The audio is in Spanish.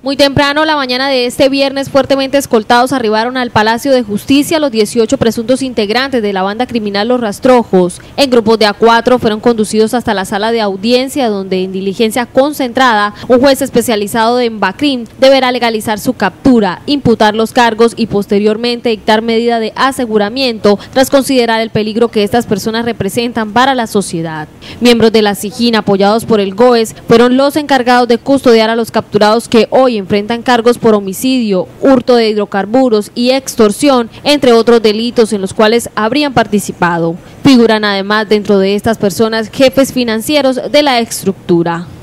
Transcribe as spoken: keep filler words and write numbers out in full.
Muy temprano, la mañana de este viernes, fuertemente escoltados arribaron al Palacio de Justicia los dieciocho presuntos integrantes de la banda criminal Los Rastrojos. En grupos de a cuatro fueron conducidos hasta la sala de audiencia, donde en diligencia concentrada, un juez especializado en BACRIM deberá legalizar su captura, imputar los cargos y posteriormente dictar medida de aseguramiento tras considerar el peligro que estas personas representan para la sociedad. Miembros de la SIJIN, apoyados por el G O E S, fueron los encargados de custodiar a los capturados que hoy enfrentan cargos por homicidio, hurto de hidrocarburos y extorsión, entre otros delitos en los cuales habrían participado. Figuran además dentro de estas personas jefes financieros de la estructura.